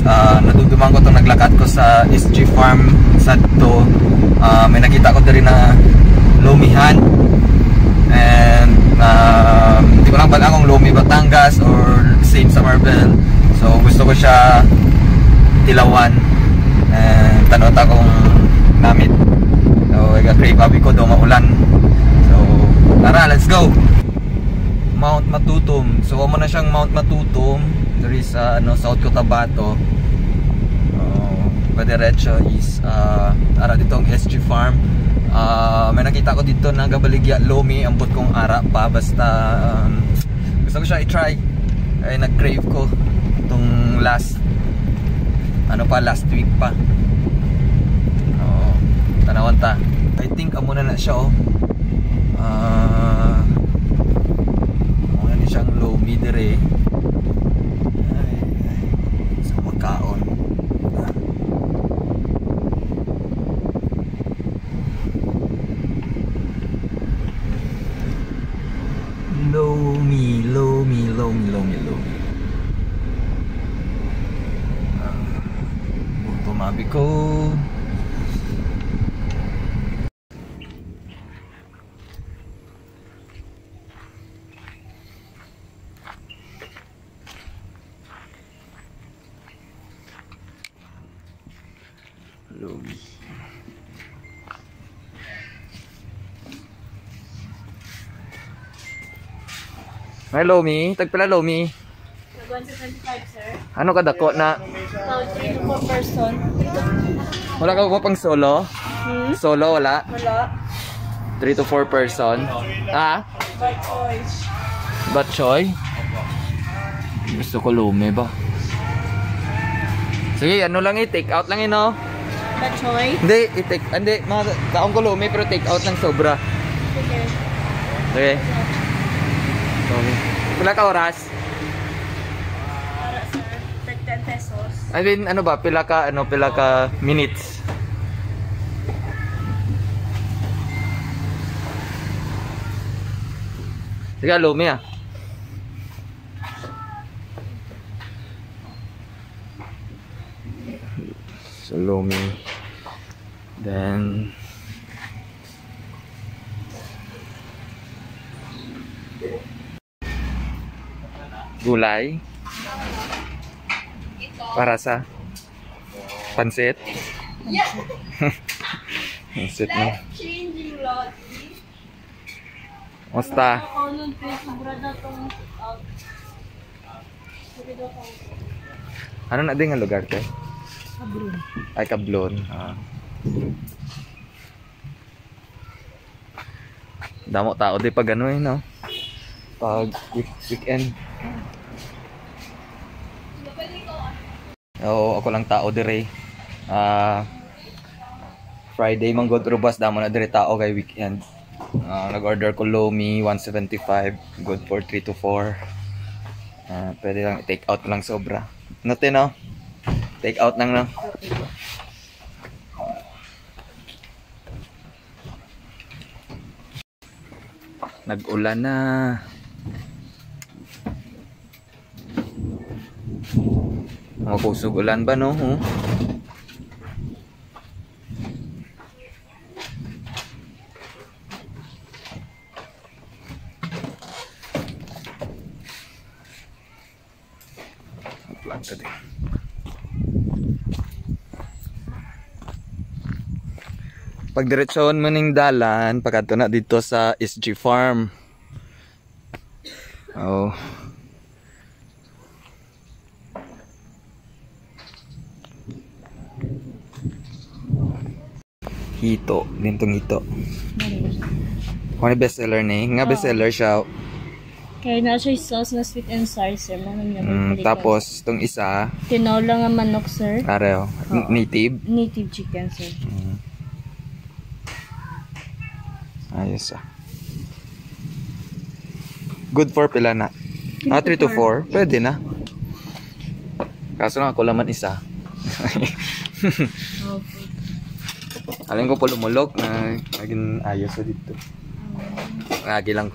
naduduman ko itong naglakad ko sa SG Farm sa to. May nakita ko din na lumihan, and hindi ko lang balang kung Lumi Batangas or same sa Marbel. So gusto ko siya tilawan and tanota kung namit. So i-crave abi ko daw maulan. So tara, let's go! Mount Matutum. So mo na siyang Mount Matutum. There is South Cotabato. Padiretso is ara ditong SG Farm. May nakita ko dito na Gabaligya Lomi. Ambot kong ara pa. Basta gusto ko siya i-try. Ay nag-crave ko itong last week pa. Tanawan ta. I think amo na siya muna ni siyang Lomi dire. Ay, sa makaon. Lomi. Tumabi ko. Lomi. May Lomi, tagpila Lomi. 175, sir. Ano ka dako na? 3 to 4 person. Wala ka pa pang solo? Solo wala? Wala. 3 to 4 person. Ah? Bad choice. Batchoy? Gusto ko Lomi ba? Sige, ano lang take out lang Bad choice? Hindi, taong ko Lomi pero take out lang sobra. Okay. Okay. Okay. Pila ka oras? Para, sir. 10 pesos. I mean, pila ka minutes? Sige, Lomi So, Lomi. Then gulay para sa pansit. Pansit na. Changing lot. Musta? Ano na din ang lugar ka? Kablon. Ay, Kablon. Damo tao di pag no? Pag weekend. Oo, ako lang tao dire. Friday manggod rubas damo na dire tao kay weekend. Nag-order ko Lomi 175, good for 3 to 4. Pwede lang take out lang sobra. Note no? Take out lang no. Nag-ulan na. Mga kusog ulan ba no? Planta din. Pag diretsyon mo ning dalan, pagkadto na dito sa SG Farm. Oh. Hito, dintong hito. Kung best seller ni, nga best seller siya. Kaya na siya sauce na sweet and sour, sir. Tapos, itong isa, tinola nga manok, sir. Areo, native? Native chicken, sir. Ayos Good for pila na? 3 to 4? Pwede na. Kaso nga ako laman isa. Okay. Alam ko po lumulok na naging ayos sa dito. Ngagi lang ko.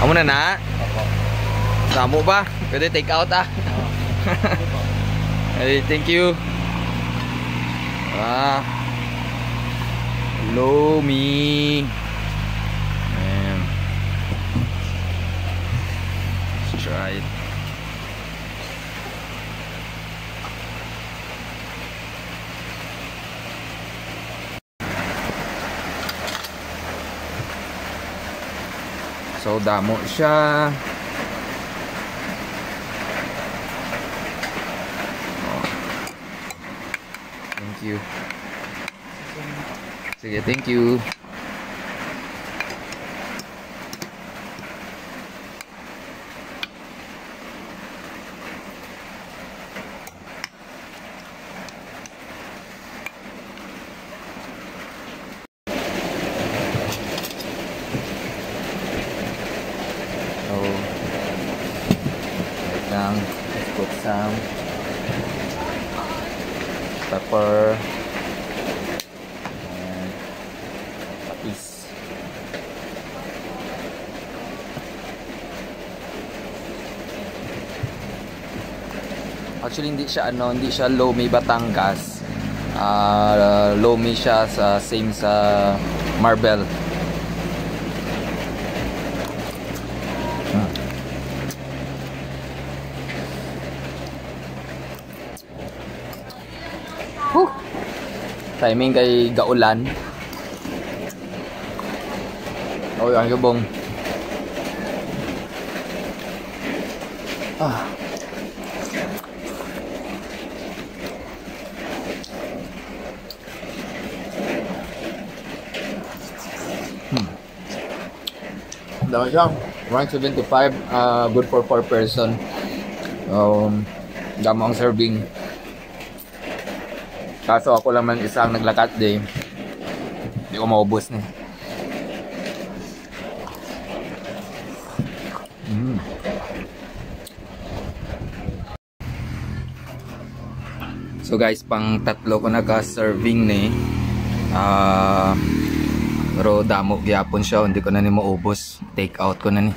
Amo na na? Opo. Samo ba? Pwede take out ah. Hey, thank you. Lomi. Ayan. Let's try it. So damo siya. Thank you. Sige, thank you. Let's put some pepper and patis. Actually hindi siya Lomi Batangas. Lomi siya sa same sa Marbel. Timing kay gaulan. Oy, ang gabong. Dami siya. 175, good for 4 person. Damo ang serving. Kaso ako lang man isang naglakat day. Hindi ko maubos na. So guys, pang tatlo ko naka-serving ni. Pero damo gyapon siya, hindi ko na ni maubos. Take out ko na ni.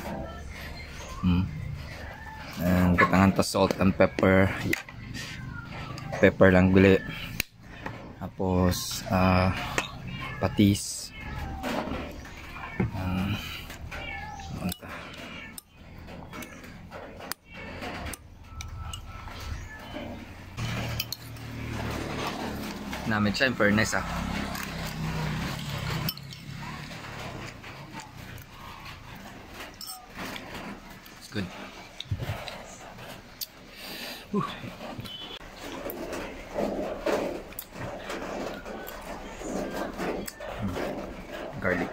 Katangan to salt and pepper. Pepper lang bili. Tapos patis. Namin siya in fairness ah. It's good. Garlic.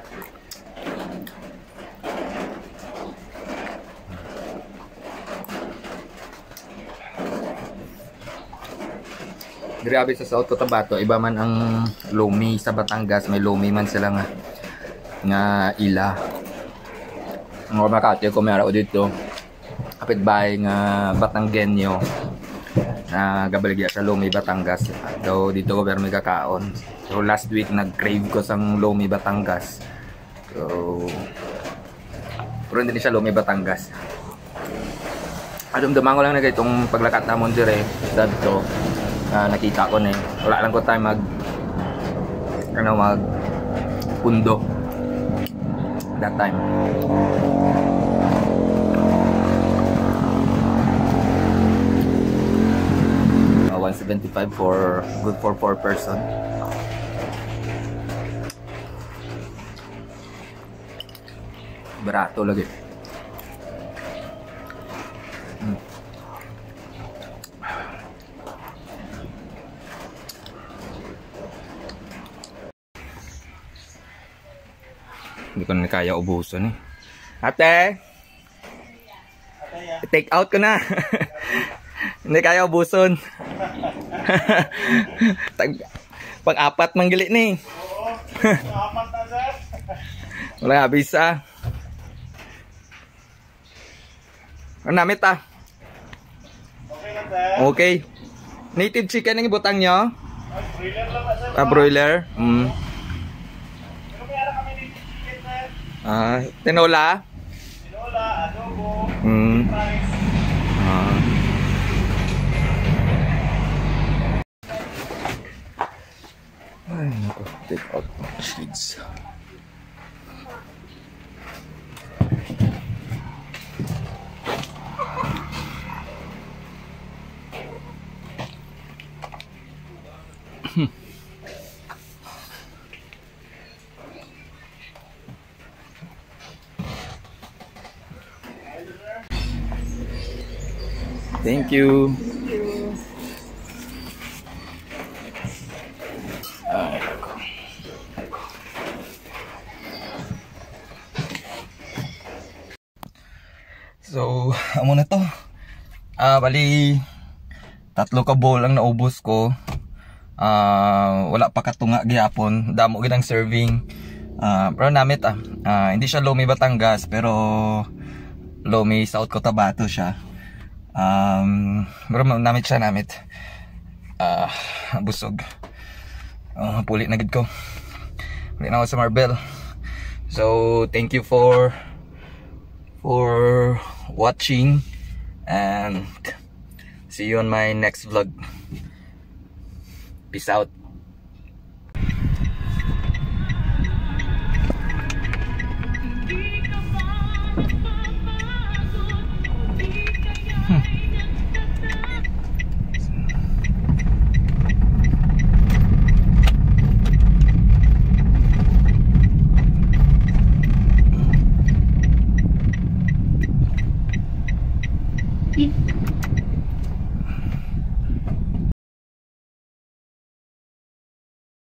Grabe sa South Cotabato, iba man ang Lomi sa Batangas, may Lomi man sila nga ila. Ang Makati ko meron dito. Kapitbahay nga Batanggenyo na gabaligya sa Lomi Batangas. So dito ko pero may kakaon. So last week nag-crave ko sang Lomi Batangas. So pero hindi siya Lomi Batangas. Adum-dumang ko lang na itong paglakat namon dire dito. Nakita ko na wala lang ko tayo mag pundo that time. $175 for good for 4 person. Barato lagi. Hindi ko na kaya ubusan eh. Ate! Take out ko na. Hindi kaya ubuson. Pag-apat manggili ni. Apat na sir. Wala nga bisa. Ano namit ah? Okay na sir. Okay. Native chicken ang ibutang nyo? Broiler lang na sir. Broiler? Pero kaya kami ni chicken sir. Tinola? Tinola. Hmm. Ah. Ay, naku. Take out mga shades. Thank you. Ay, naku. So, amo na to. Bali 3 ka bowl ang naubos ko. Wala pa katunga gyapon, damo gid ang serving. Pero namit hindi siya Lomi Batangas pero Lomi South Cotabato siya. Pero namit siya namit. Busog. Puli na gid ko. Puli na ako sa Marbel. So, thank you for watching and see you on my next vlog. Peace out.